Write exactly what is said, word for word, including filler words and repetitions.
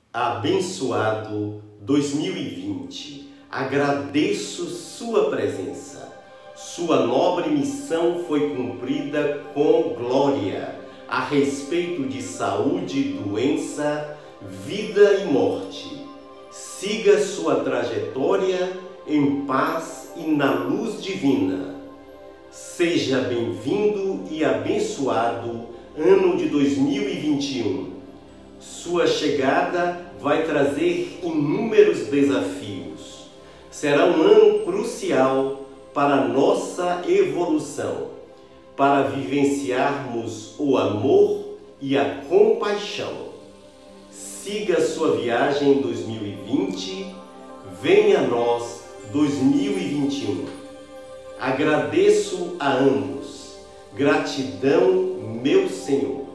Abençoado dois mil e vinte, agradeço sua presença. Sua nobre missão foi cumprida com glória a respeito de saúde, doença, vida e morte. Siga sua trajetória em paz e na luz divina. Seja bem-vindo e abençoado ano de dois mil e vinte e um. Sua chegada vai trazer inúmeros desafios. Será um ano crucial para nossa evolução, para vivenciarmos o amor e a compaixão. Siga sua viagem em dois mil e vinte, venha a nós dois mil e vinte e um. Agradeço a ambos. Gratidão, meu Senhor.